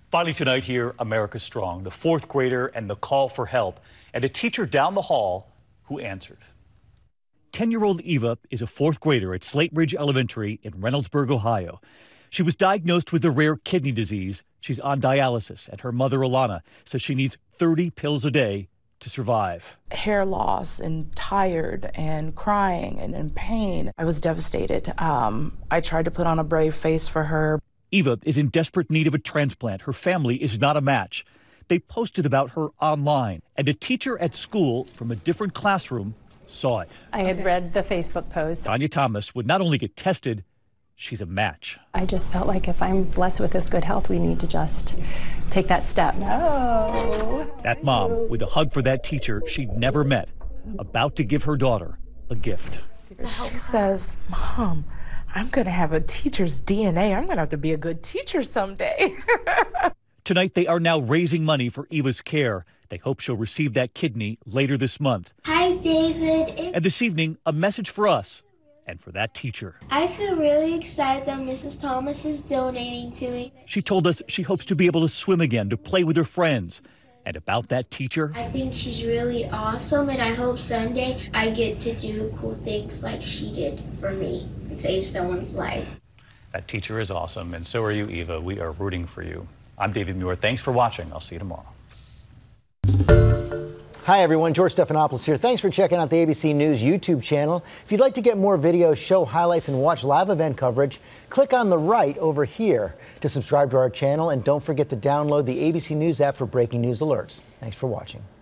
Finally tonight here, America Strong, the fourth grader and the call for help, and a teacher down the hall who answered. 10-year-old Eva is a fourth grader at Slate Ridge Elementary in Reynoldsburg, Ohio. She was diagnosed with a rare kidney disease. She's on dialysis, and her mother, Alana, says she needs 30 pills a day to survive. Hair loss and tired and crying and in pain. I was devastated. I tried to put on a brave face for her. Eva is in desperate need of a transplant. Her family is not a match. They posted about her online, and a teacher at school from a different classroom saw it. I had read the Facebook post. Tanya Thomas would not only get tested, she's a match. I just felt like if I'm blessed with this good health, we need to just take that step. No. That mom, with a hug for that teacher she'd never met, about to give her daughter a gift. She says, "Mom, I'm going to have a teacher's DNA. I'm going to have to be a good teacher someday." Tonight, they are now raising money for Eva's care. They hope she'll receive that kidney later this month. Hi, David. And this evening, a message for us and for that teacher. I feel really excited that Mrs. Thomas is donating to me. She told us she hopes to be able to swim again, to play with her friends. And about that teacher, I think she's really awesome, and I hope someday I get to do cool things like she did for me and save someone's life. that teacher is awesome, and so are you, Eva. We are rooting for you. I'm David Muir. Thanks for watching. I'll see you tomorrow. Hi, everyone. George Stephanopoulos here. Thanks for checking out the ABC News YouTube channel. If you'd like to get more videos, show highlights, and watch live event coverage, click on the right over here to subscribe to our channel. And don't forget to download the ABC News app for breaking news alerts. Thanks for watching.